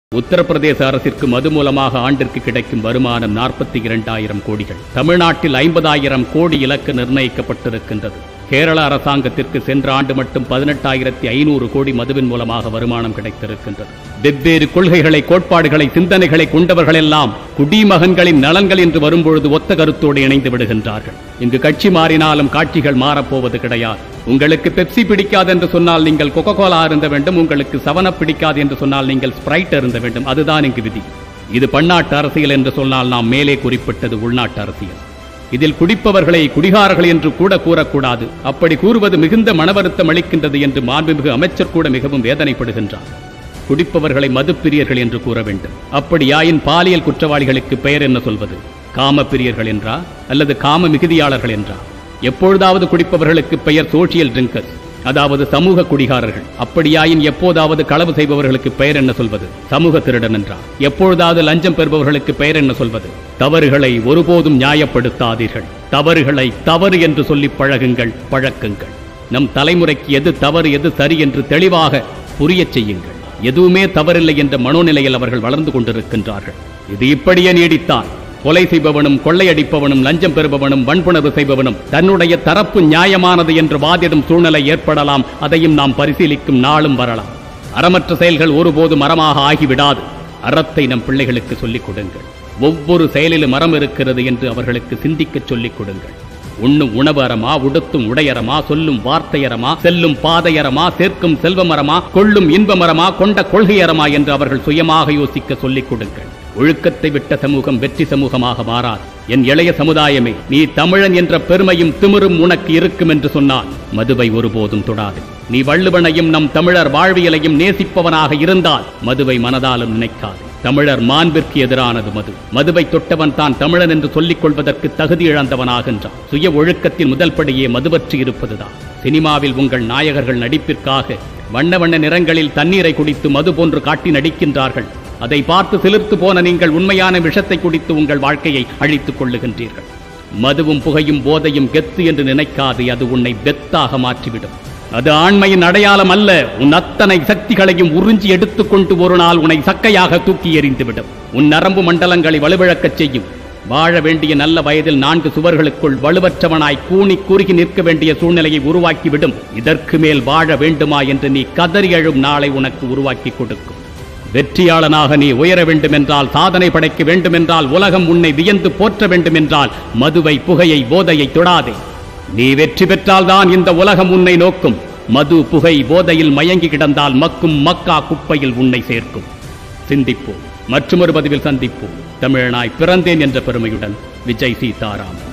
உத்தரப்பிரதேச அரசிற்கு மது மூலமாக ஆண்டிற்கு கிடைக்கும் வருமானம் 42,000 கோடிகள். தமிழ்நாட்டில் 50,000 கோடி இலக்கு நிர்ணயிக்கப்பட்டிருக்கின்றது. கேரள அரசாங்கத்திற்கு சென்ற ஆண்டு மட்டும் 18,500 கோடி மதுவின் மூலமாக வருமானம் கிடைத்திருக்கின்றது. வெவ்வேறு கொள்கைகளை, கோட்பாடுகளை, சிந்தனைகளை கொண்டவர்கள் எல்லாம் குடிமகன்களின் நலன்கள் என்று வரும்பொழுது ஒத்த கருத்தோடு இணைந்து விடுகின்றார்கள். இங்கு கட்சி மாறினாலும் காட்சிகள் மாறப்போவது கிடையாது. உங்களுக்கு பெப்சி பிடிக்காது என்று சொன்னால் நீங்கள் கொக்கோ கோலா இருந்த வேண்டும், உங்களுக்கு 7up பிடிக்காது என்று சொன்னால் நீங்கள் ஸ்பிரைட் இருந்த வேண்டும். அதுதான் இங்கு விதி. இது பன்னாட்டு அரசியல் என்று சொன்னால் நாம் மேலே குறிப்பிட்டது உள்நாட்டு அரசியல். இதில் குடிப்பவர்களை குடிகாரர்கள் என்று கூட கூறக்கூடாது. அப்படி கூறுவது மிகுந்த மனவருத்தம் அளிக்கின்றது என்று மாண்புமிகு அமைச்சர் கூட மிகவும் வேதனைப்படுகின்றார். குடிப்பவர்களை மதுப்பிரியர்கள் என்று கூற வேண்டும். அப்படியாயின் பாலியல் குற்றவாளிகளுக்கு பெயர் என்ன சொல்வது? காம பிரியர்கள் என்றா அல்லது காம மிகுதியாளர்கள் என்றா? எப்பொழுதாவது குடிப்பவர்களுக்கு பெயர் சோசியல் ட்ரிங்கர்ஸ், அதாவது சமூக குடிகாரர்கள். அப்படியாயின் எப்போதாவது களவு செய்பவர்களுக்கு பெயர் என்ன சொல்வது? சமூக திருடன் என்றார். எப்பொழுதாவது லஞ்சம் பெறுபவர்களுக்கு பெயர் என்ன சொல்வது? தவறுகளை ஒருபோதும் நியாயப்படுத்தாதீர்கள். தவறுகளை தவறு என்று சொல்லி பழக்குங்கள். நம் தலைமுறைக்கு எது தவறு எது சரி என்று தெளிவாக புரியச் செய்யுங்கள். எதுவுமே தவறில்லை என்ற மனோநிலையில் அவர்கள் வளர்ந்து கொண்டிருக்கின்றார்கள். இது இப்படியே நீடித்தான் கொலை செய்பவனும், கொள்ளையடிப்பவனும், லஞ்சம் பெறுபவனும், வன்புணர்வு செய்பவனும் தன்னுடைய தரப்பு நியாயமானது என்று வாதிடும் சூழ்நிலை ஏற்படலாம். அதையும் நாம் பரிசீலிக்கும் நாளும் வரலாம். அறமற்ற செயல்கள் ஒருபோதும் அறமாக ஆகிவிடாது. அறத்தை நம் பிள்ளைகளுக்கு சொல்லிக் கொடுங்கள். ஒவ்வொரு செயலிலும் அறம் இருக்கிறது என்று அவர்களுக்கு சிந்திக்க சொல்லிக் கொடுங்கள். உண்ணும் உணவு அறமா, உடுத்தும் உடையறமா, சொல்லும் வார்த்தையறமா, செல்லும் பாதையறமா, சேர்க்கும் செல்வமரமா, கொள்ளும் இன்பமரமா, கொண்ட கொள்கையறமா என்று அவர்கள் சுயமாக யோசிக்க சொல்லிக் கொடுங்கள். ஒழுக்கத்தை விட்ட சமூகம் வெற்றி சமூகமாக மாறாது. என் இளைய சமுதாயமே, நீ தமிழன் என்ற பெருமையும் திமிரும் உனக்கு இருக்கும் என்று சொன்னால் மதுவை ஒருபோதும் தொடாது. நீ வள்ளுவனையும் நம் தமிழர் வாழ்வியலையும் நேசிப்பவனாக இருந்தால் மதுவை மனதாலும் நினைக்காது. தமிழர் மாண்பிற்கு எதிரானது மது. மதுவை தொட்டவன் தான் தமிழன் என்று சொல்லிக் கொள்வதற்கு தகுதி இழந்தவனாகின்றான். சுய ஒழுக்கத்தின் முதல் படியே மதுவற்றி இருப்பதுதான். சினிமாவில் உங்கள் நாயகர்கள் நடிப்பிற்காக வண்ண வண்ண நிறங்களில் தண்ணீரை குடித்து மது போன்று காட்டி நடிக்கின்றார்கள். அதை பார்த்து சிலிர்த்து போன நீங்கள் உண்மையான விஷத்தை குடித்து உங்கள் வாழ்க்கையை அழித்துக் கொள்ளுகின்றீர்கள். மதுவும் புகையும் போதையும் கெத்து என்று நினைக்காது. அது உன்னை வெத்தாக மாற்றிவிடும். அது ஆண்மையின் அடையாளம் அல்ல. உன் அத்தனை சக்திகளையும் உறிஞ்சி எடுத்துக்கொண்டு ஒரு நாள் உன்னை சக்கையாக தூக்கி எறிந்துவிடும். உன் நரம்பு மண்டலங்களை வலுவிழக்கச் செய்யும். வாழ வேண்டிய நல்ல வயதில் 4 சுவர்களுக்குள் வலுவற்றவனாய் கூனி குறுகி நிற்க வேண்டிய சூழ்நிலையை உருவாக்கிவிடும். இதற்கு மேல் வாழ வேண்டுமா என்று நீ கதறி எழும் நாளை உனக்கு உருவாக்கி கொடுக்கும். வெற்றியாளனாக நீ உயர வேண்டுமென்றால், சாதனை படைக்க வேண்டுமென்றால், உலகம் உன்னை வியந்து போற்ற வேண்டுமென்றால் மதுவை, புகையை, போதையை தொடாதே. நீ வெற்றி பெற்றால்தான் இந்த உலகம் உன்னை நோக்கும். மது, புகை, போதையில் மயங்கி கிடந்தால் மக்கும் மக்கா குப்பையில் உன்னை சேர்க்கும். சிந்திப்போம். மற்றொரு பதிவில் சந்திப்போம். தமிழனாய் பிறந்தேன் என்ற பெருமையுடன் விஜய் சீதாராம்.